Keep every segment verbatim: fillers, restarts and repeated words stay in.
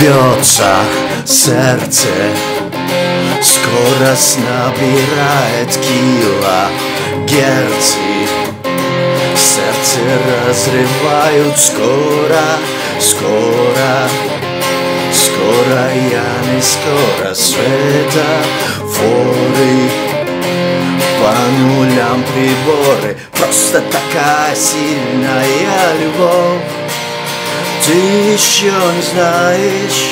Бьется сердце, скорость набирает килогерцы. Сердце разрывают скоро, скоро, скоро, я не скоро. Светофоры, по нулям приборы. Просто такая сильная любовь. Ты еще не знаешь.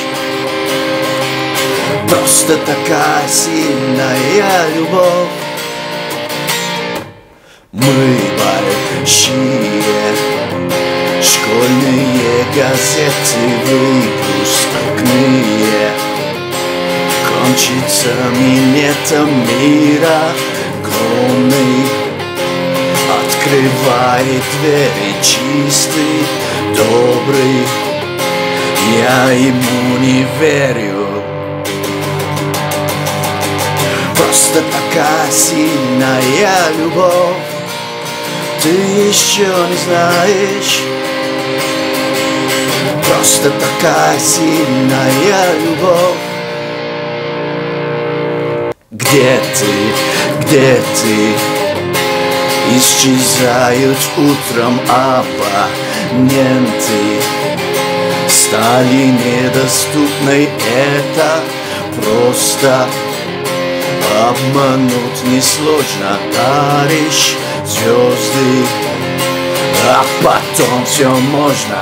Просто такая сильная любовь. Мы большие, школьные газеты выпускные. Кончится минетом мира огромный. Открывает двери чистый, добрый. Я ему не верю. Просто такая сильная любовь. Ты еще не знаешь. Просто такая сильная любовь. Где ты, где ты? Исчезают утром абоненты. Стали недоступной, это просто обмануть несложно, товарищ звезды. А потом все можно.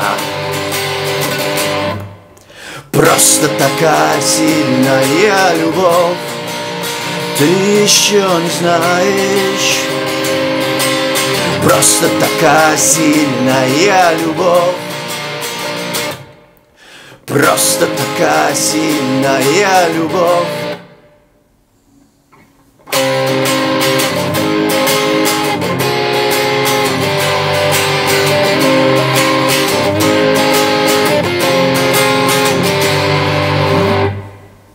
Просто такая сильная любовь. Ты еще не знаешь. Просто такая сильная любовь. Просто такая сильная любовь.